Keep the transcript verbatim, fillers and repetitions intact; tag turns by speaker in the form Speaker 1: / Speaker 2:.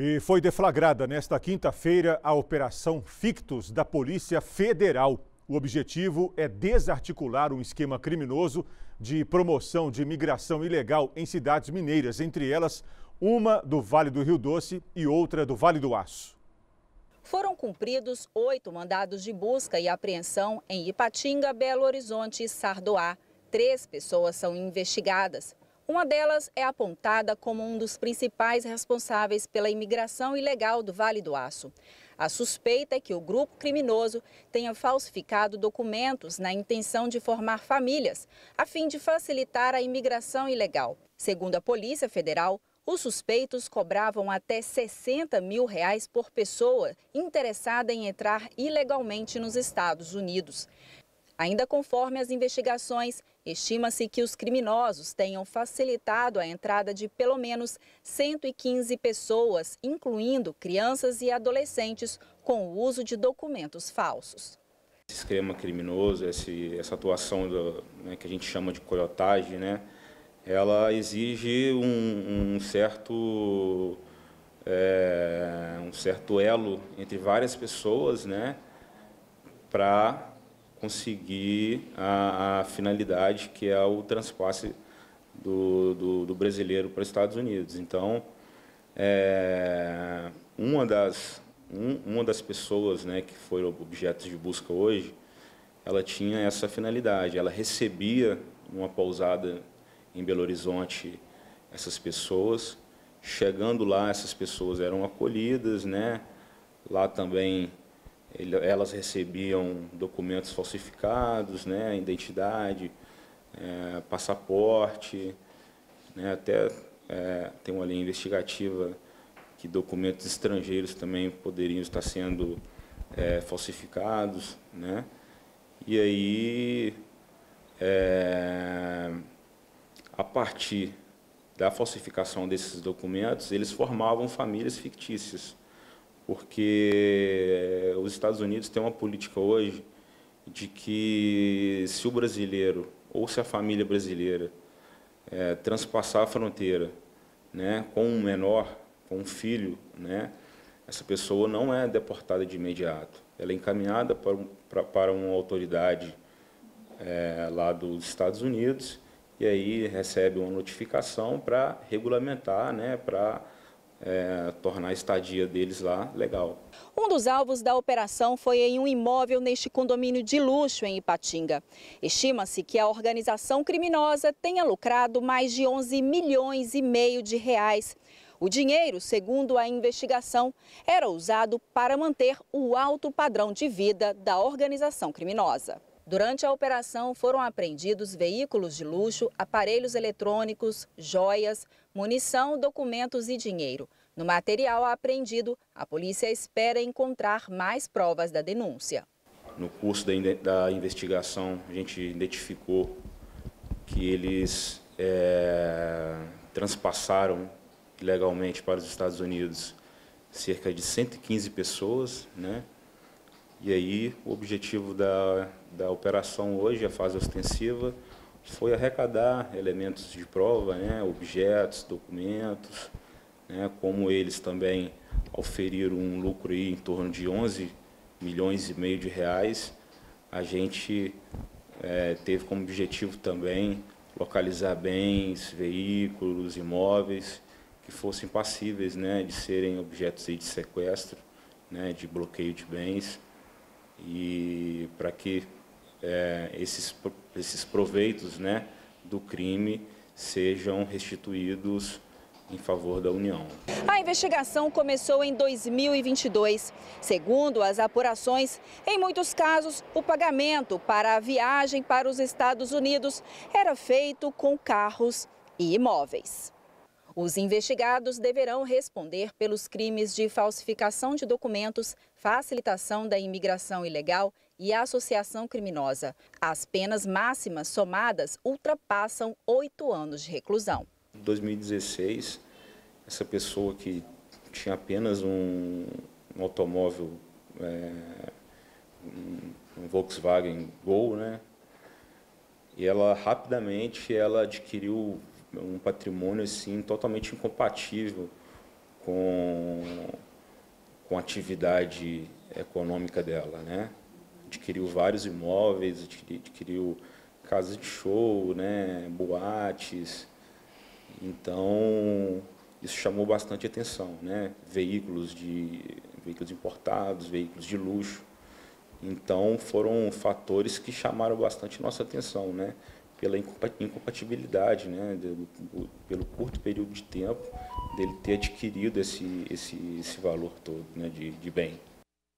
Speaker 1: E foi deflagrada nesta quinta-feira a Operação Fictus da Polícia Federal. O objetivo é desarticular um esquema criminoso de promoção de imigração ilegal em cidades mineiras, entre elas uma do Vale do Rio Doce e outra do Vale do Aço.
Speaker 2: Foram cumpridos oito mandados de busca e apreensão em Ipatinga, Belo Horizonte e Sardoá. Três pessoas são investigadas. Uma delas é apontada como um dos principais responsáveis pela imigração ilegal do Vale do Aço. A suspeita é que o grupo criminoso tenha falsificado documentos na intenção de formar famílias, a fim de facilitar a imigração ilegal. Segundo a Polícia Federal, os suspeitos cobravam até sessenta mil reais por pessoa interessada em entrar ilegalmente nos Estados Unidos. Ainda conforme as investigações, estima-se que os criminosos tenham facilitado a entrada de pelo menos cento e quinze pessoas, incluindo crianças e adolescentes, com o uso de documentos falsos.
Speaker 3: Esse esquema criminoso, esse, essa atuação do, né, que a gente chama de coiotagem, né, ela exige um, um, certo, é, um certo elo entre várias pessoas, né, para conseguir a, a finalidade que é o transpasse do, do, do brasileiro para os Estados Unidos. Então, é, uma, das, um, uma das pessoas, né, que foram objetos de busca hoje, ela tinha essa finalidade, ela recebia uma pousada em Belo Horizonte essas pessoas, chegando lá essas pessoas eram acolhidas, né, lá também elas recebiam documentos falsificados, né, identidade, é, passaporte, né, até é, tem uma linha investigativa que documentos estrangeiros também poderiam estar sendo é, falsificados, né, e aí, é, a partir da falsificação desses documentos, eles formavam famílias fictícias. Porque os Estados Unidos têm uma política hoje de que se o brasileiro ou se a família brasileira é, transpassar a fronteira, né, com um menor, com um filho, né, essa pessoa não é deportada de imediato. Ela é encaminhada para, para, para uma autoridade é, lá dos Estados Unidos e aí recebe uma notificação para regulamentar, né, para É, tornar a estadia deles lá legal.
Speaker 2: Um dos alvos da operação foi em um imóvel neste condomínio de luxo em Ipatinga. Estima-se que a organização criminosa tenha lucrado mais de onze milhões e meio de reais. O dinheiro, segundo a investigação, era usado para manter o alto padrão de vida da organização criminosa. Durante a operação foram apreendidos veículos de luxo, aparelhos eletrônicos, joias, munição, documentos e dinheiro. No material apreendido, a polícia espera encontrar mais provas da denúncia.
Speaker 3: No curso da investigação, a gente identificou que eles é, transpassaram ilegalmente para os Estados Unidos cerca de cento e quinze pessoas, né? E aí o objetivo da, da operação hoje, a fase ostensiva, foi arrecadar elementos de prova, né, objetos, documentos, né, como eles também auferiram um lucro aí em torno de onze milhões e meio de reais, a gente é, teve como objetivo também localizar bens, veículos, imóveis que fossem passíveis, né, de serem objetos aí de sequestro, né, de bloqueio de bens, e para que é, esses, esses proveitos, né, do crime sejam restituídos em favor da União.
Speaker 2: A investigação começou em dois mil e vinte e dois. Segundo as apurações, em muitos casos, o pagamento para a viagem para os Estados Unidos era feito com carros e imóveis. Os investigados deverão responder pelos crimes de falsificação de documentos, facilitação da imigração ilegal e associação criminosa. As penas máximas somadas ultrapassam oito anos de reclusão.
Speaker 3: Em dois mil e dezesseis, essa pessoa que tinha apenas um, um automóvel, é, um Volkswagen Gol, né? E ela rapidamente ela adquiriu um patrimônio assim totalmente incompatível com, com a atividade econômica dela, né? Adquiriu vários imóveis, adquiriu casas de show, né? Boates. Então, isso chamou bastante atenção, né? Veículos, de, veículos importados, veículos de luxo. Então, foram fatores que chamaram bastante nossa atenção, né? Pela incompatibilidade, né? Do, do, pelo curto período de tempo dele ter adquirido esse, esse, esse valor todo, né? de, de bem.